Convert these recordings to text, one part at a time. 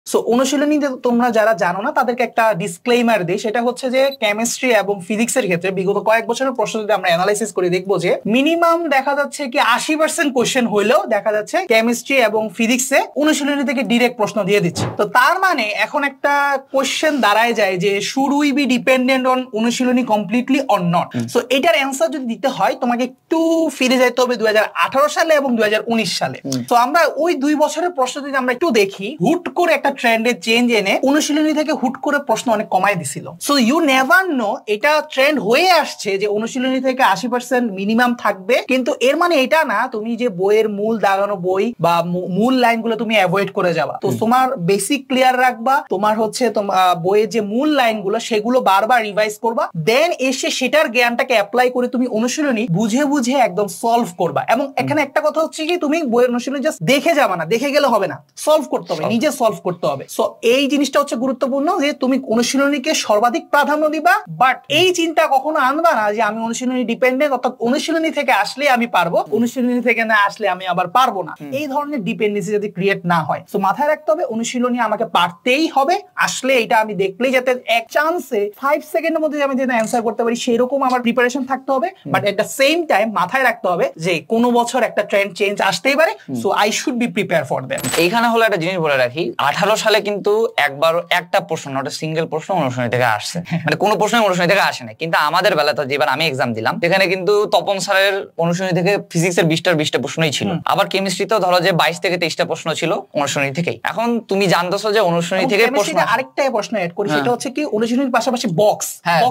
So অনুশীলনী তোমরা যারা জানো না তাদেরকে একটা ডিসক্লেইমার দিই, সেটা হচ্ছে যে কেমিস্ট্রি এবং ফিজিক্সের ক্ষেত্রে বিগত কয়েক বছরের প্রশ্ন যদি আমরা অ্যানালাইসিস করে দেখবো যে মিনিমাম দেখা যাচ্ছে কি 80% কোশ্চেন হইলেও দেখা যাচ্ছে কেমিস্ট্রি এবং ফিজিক্সে অনুশীলনী থেকে ডিরেক্ট প্রশ্ন দিয়ে দিচ্ছে। তো তার মানে এখন একটা কোশ্চেন দাঁড়ায় যায় যে should we be dependent on অনুশীলনী কমপ্লিটলি অর নট। সো এটার অ্যান্সার যদি দিতে হয় তোমাকে একটু ফিরে যাইতে হবে 2018 সালে এবং 2019 সালে। তো আমরা ওই 2 বছরের প্রশ্ন যদি আমরা একটু দেখি, হুট করে একটা ট্রেন্ডের চেঞ্জ এনে অনুশীলনী থেকে হুট করে প্রশ্ন অনেক কমায় দিছিল। সো ইউ নেভার নো, এটা ট্রেন্ড হয়ে আসছে যে অনুশীলনী থেকে 80% মিনিমাম থাকবে, কিন্তু এর মানে এটা না তুমি যে বইয়ের মূল দাগানো বই বা মূল লাইনগুলো তুমি অ্যাভয়েড করে যাবা। তো তোমার বেসিক ক্লিয়ার রাখবা, তোমার হচ্ছে বইয়ের যে মূল লাইনগুলো সেগুলো বারবার রিভাইজ করবা, দেন এসে সেটার জ্ঞানটাকে অ্যাপ্লাই করে তুমি অনুশীলনী বুঝে বুঝে একদম সলভ করবা। এবং এখানে একটা কথা হচ্ছে কি তুমি বইয়ের অনুশীলনী জাস্ট দেখে যাবা না, দেখে গেলে হবে না, সলভ করতে হবে, নিজে সলভ করতে হবে। সো এই জিনিসটা হচ্ছে গুরুত্বপূর্ণ যে তুমি অনুশীলনীকে সর্বাধিক প্রাধান্য দিবা, বাট এই চিন্তা কখনো আনবা না যে আমি অনুশীলনী ডিপেন্ডেন্ট, অর্থাৎ অনুশীলনী থেকে আসলে আমি পারবো, অনুশীলনী থেকে না আসলে আমি আবার পারবো না। এই ধরনের ডিপেন্ডেন্সি যদি ক্রিয়েট না হয়, সো মাথায় রাখতে হবে অনুশীলনী আমাকে পারতেই হবে, আসলে এটা আমি দেখলেই যাতে এক চান্সে 5 সেকেন্ডের মধ্যে আমি যেন অ্যান্সার করতে পারি সেরকম আমার প্রিপারেশন থাকতে হবে। But at the same time মাথায় রাখতে হবে যে কোনো বছর একটা ট্রেন্ড চেঞ্জ আসতেই পারে, so I should be prepare for that. এইখানে হলো একটা জিনিস বলে রাখি, 18 সালে কিন্তু একবার একটা প্রশ্ন, একটা সিঙ্গেল প্রশ্ন অনুশীলনী থেকে আসছে, মানে কোনো প্রশ্ন অনুশীলনী থেকে আসে না। কিন্তু আমাদের বেলা তো যেবার আমি এক্সাম দিলাম সেখানে কিন্তু তপন স্যারের অনুশীলনী থেকে ফিজিক্সের 20টা প্রশ্নই ছিল, আবার কেমিস্ট্রিতেও ধরো যে 22 থেকে 23টা প্রশ্ন ছিল অনুশীলনী থেকেই। এখন তুমি জানতেছো যে অনুশীলনী থেকে প্রশ্ন, আরেকটা প্রশ্ন এড করি, সেটা হচ্ছে কি অনুশীলনীর পাশাপাশি বক্স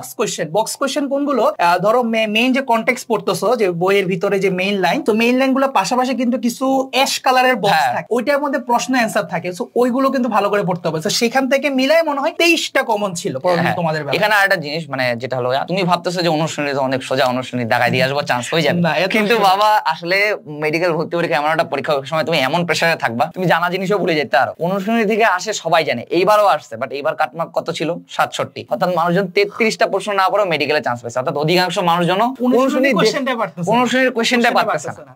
কোশ্চেন কোনগুলো, ধরো মেইন যে কনটেক্সট পড়তেছো যে বইয়ের ভিতরে যে মেইন লাইন, তো মেইন লাইনগুলো পাশাপাশি কিন্তু কিছু অ্যাশ কালারের বক্স থাকে, ওইটার মধ্যে প্রশ্ন অ্যান্সার থাকে, সো ওইগুলো কিন্তু ভালো করে পড়তে হবে। তো সেখান থেকে মিলাই মনে হয় 23টা কমন ছিল তোমাদের বেলায়। এখানে আরেকটা জিনিস মানে যেটা হলো, তুমি ভাবতেছো যে অনুশীলনী অনেক সোজা, অনুশীলনী দাগায় দিয়ে আসবো, চান্স হয়ে যাবে, কিন্তু বাবা আসলে মেডিকেল ভর্তি পরীক্ষা এমন একটা পরীক্ষা, সময় তুমি এমন প্রেসারে থাকবা তুমি জানা জিনিসও ভুলে যেতে। আর অনুশীলনী থেকে আসে সবাই জানে, এইবারও আসছে, বাট এইবার কাটমার্ক কত ছিল? 67। অর্থাৎ মানুষজন 33টা প্রশ্ন না পড়েও মেডিকেলে চান্স পেয়েছে, অর্থাৎ অধিকাংশ মানুষজন অনুশীলনীর কোশ্চেনটা পারতেছে না।